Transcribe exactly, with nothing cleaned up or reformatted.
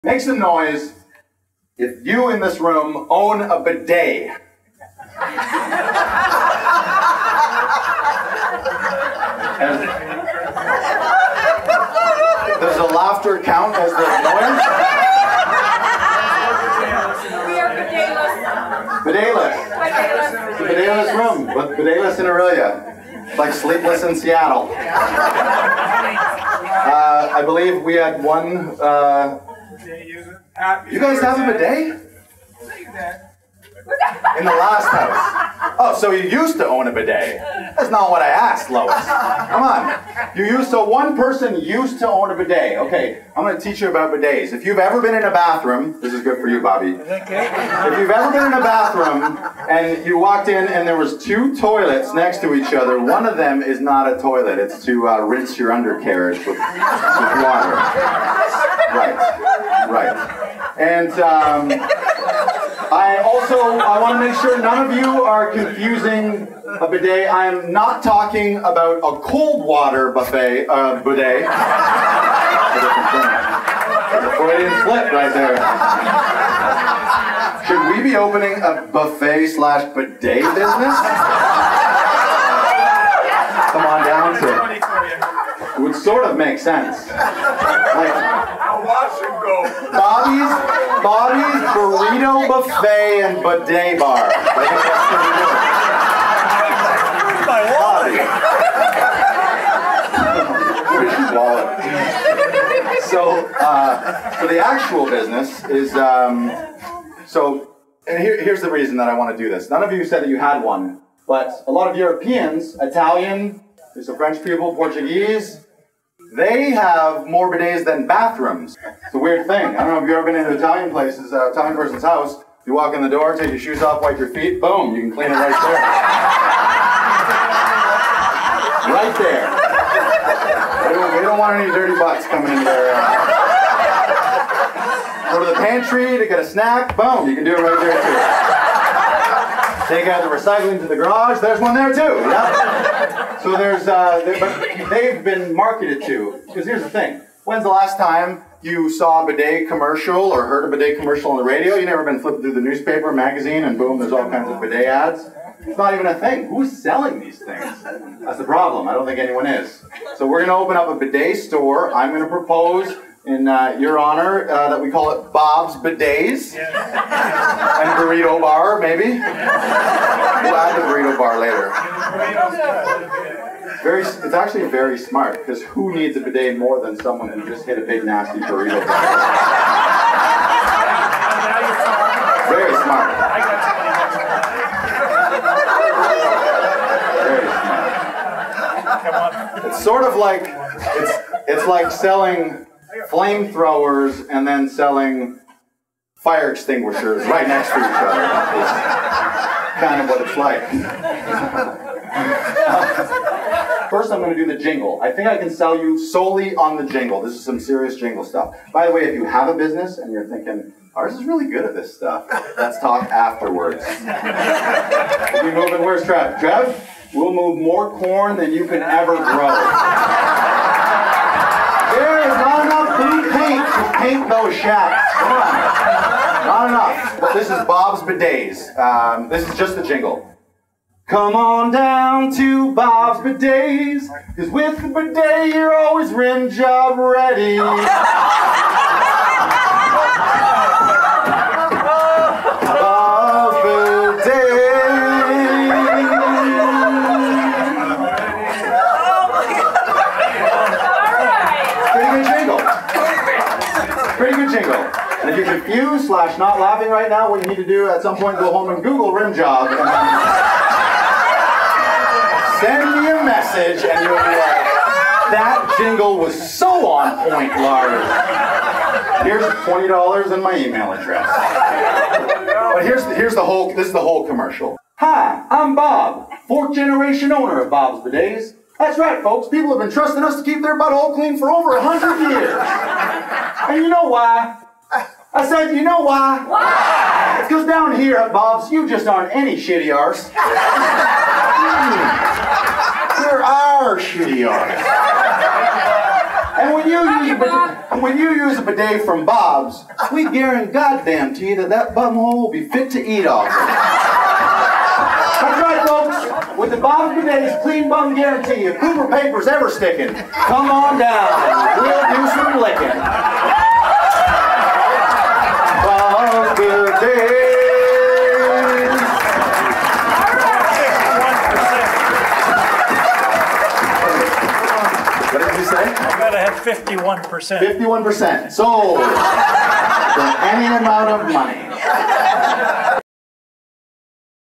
Make some noise if you in this room own a bidet. And does the laughter count as the noise? We are bidetless. Bidetless. Bidetless. It's a bidetless room, but bidetless in Aurelia. It's like sleepless in Seattle. Uh, I believe we had one. Uh, you guys have a bidet? In the last house. Oh, so you used to own a bidet. That's not what I asked, Lois. Come on. You used, so one person used to own a bidet. Okay, I'm going to teach you about bidets. If you've ever been in a bathroom, this is good for you, Bobby. If you've ever been in a bathroom and you walked in and there was two toilets next to each other, one of them is not a toilet. It's to uh, rinse your undercarriage with, with water. Right, right. And um, I also, I want to make sure none of you are confusing a bidet. I am not talking about a cold water buffet, uh, bidet. Freudian slip right there. Should we be opening a buffet slash bidet business? Come on down to it. It would sort of make sense. Like, Bobby's, Bobby's Burrito Buffet and Bidet Bar. I think that's what we're doing. Bobby. Where's your wallet? So, uh, so the actual business is, um, so, and here, here's the reason that I want to do this. None of you said that you had one, but a lot of Europeans, Italian, there's some French people, Portuguese, they have more bidets than bathrooms. It's a weird thing. I don't know if you've ever been in Italian places, uh, Italian person's house. You walk in the door, take your shoes off, wipe your feet, boom, you can clean it right there. Right there. They don't, they don't want any dirty butts coming in there. Uh, go to the pantry to get a snack, boom, you can do it right there too. Take out the recycling to the garage, there's one there too. Yep. So there's, uh, they, but they've been marketed to, because here's the thing, when's the last time you saw a bidet commercial or heard a bidet commercial on the radio? You've never been flipping through the newspaper, magazine, and boom, there's all kinds of bidet ads. It's not even a thing. Who's selling these things? That's the problem. I don't think anyone is. So we're going to open up a bidet store. I'm going to propose, in uh, your honor, uh, that we call it Bob's Bidets. And Burrito Bar, maybe. We'll add the Burrito Bar later. Very, it's actually very smart, because who needs a bidet more than someone who just hit a big nasty burrito bar? Very smart. Very smart. It's sort of like, it's, it's like selling flamethrowers and then selling fire extinguishers right next to each other. It's kind of what it's like. First, I'm going to do the jingle. I think I can sell you solely on the jingle. This is some serious jingle stuff. By the way, if you have a business and you're thinking, ours is really good at this stuff, let's talk afterwards. We'll be moving, where's Trev? Trev, we'll move more corn than you can ever grow. There is not enough blue paint to paint those shacks. Come on. Not enough. But this is Bob's Bidets. Um, this is just the jingle. Come on down to Bob's Bidets, cause with the bidet you're always rim job ready. Bob's Bidet. Pretty good jingle. And if you're confused slash not laughing right now, what you need to do at some point, go home and Google rim job. And send me a message and you'll be like, that jingle was so on point, Lars. Here's twenty dollars and my email address. But here's the, here's the whole, this is the whole commercial. Hi, I'm Bob, fourth generation owner of Bob's Bidets. That's right, folks, people have been trusting us to keep their butthole clean for over a hundred years. And you know why? I said, you know why? Why? It's because down here at Bob's, you just aren't any shitty arse. There are shitty arse. And when you Love use you, a bidet, Bob. when you use a bidet from Bob's, we guarantee goddamn to you that that bumhole will be fit to eat off. That's right, folks. With the Bob's Bidet's clean bum guarantee, if Cooper paper's ever sticking, come on down. We'll do some licking. Bob's Bidets. What did you say? I gotta have fifty-one percent. fifty-one percent. Sold. For any amount of money.